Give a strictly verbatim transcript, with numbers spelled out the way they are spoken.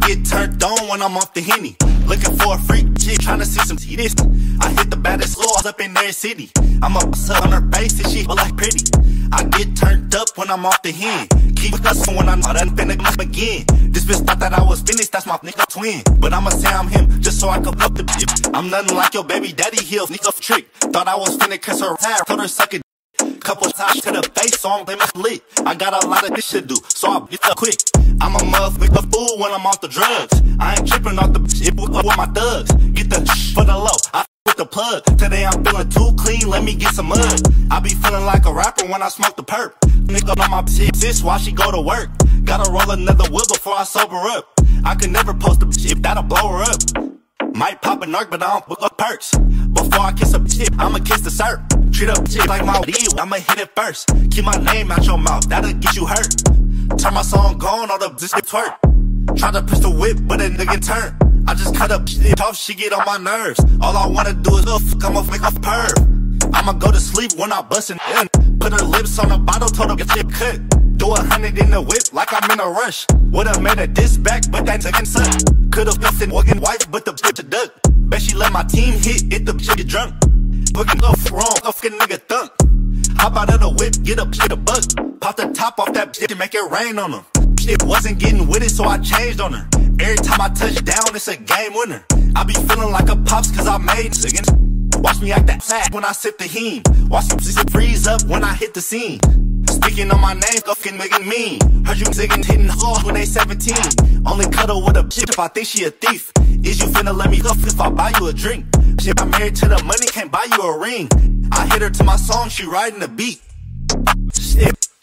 get turned on when I'm off the Henny. Looking for a freak chick, tryna see some titties. I hit the baddest laws up in every city. I'm a bust on her face and she look like pretty. I get turned up when I'm off the Hen. Keep cussing when I'm not finna come again. This bitch thought that I was finished, that's my nigga twin. But I'ma say I'm him, just so I can fuck the bitch. I'm nothing like your baby daddy, he'll nigga trick. Thought I was finna kiss her hair, told her suck it. Couple times to the face, so I'm my lit. I got a lot of this shit to do, so I'll get up quick. I'm a motherfucker fool when I'm off the drugs. I ain't tripping off the shit with my thugs. Get the for the low, I with the plug. Today I'm feeling too clean, let me get some mud. I be feeling like a rapper when I smoke the perp. Nigga on my shit, sis, while she go to work. Gotta roll another whip before I sober up. I could never post a shit, that'll blow her up. Might pop a narc, but I don't book up perks. Before I kiss a shit, I'ma kiss the syrup. Treat up shit like my deal, I'ma hit it first. Keep my name out your mouth, that'll get you hurt. Turn my song gone, all the this shit twerk. Try to push the whip, but a nigga turn. I just cut up shit off, she get on my nerves. All I wanna do is fuck, I'ma make a perv. I'ma go to sleep when I bustin' in. Put her lips on the bottle, told her get shit cut. Do a hundred in the whip like I'm in a rush. Would've made a diss back, but that nigga suck. Could've been an walking wife, but the bitch a duck. Bet she let my team hit, it the bitch get drunk. Looking off wrong, a fucking nigga thunk. Hop out of the whip, get up, shit a buck. Pop the top off that shit and make it rain on them. Shit wasn't getting with it, so I changed on her. Every time I touch down, it's a game winner. I be feeling like a pops cause I made this again. Watch me act that sad when I sip the heme. Watch me freeze up when I hit the scene. Speaking on my name, fucking making mean. Heard you zigging hitting hard when they seventeen. Only cuddle with a bitch if I think she a thief. Is you finna let me huff if I buy you a drink? Shit, I'm married to the money, can't buy you a ring. I hit her to my song, she riding the beat. Shit.